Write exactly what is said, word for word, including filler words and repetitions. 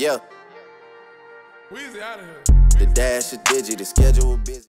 Yeah. Weezy out of here. The dash is digi, the schedule busy.